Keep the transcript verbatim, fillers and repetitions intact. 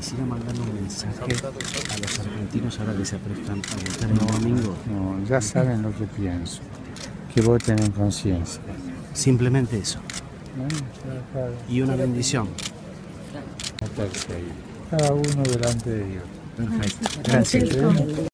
quisiera mandarle un mensaje a los argentinos ahora que se aprestan a votar el domingo. No, ya saben lo que pienso. Que voten en conciencia. Simplemente eso. Claro. Y una bendición. Cada uno delante de Dios. Perfecto. Gracias.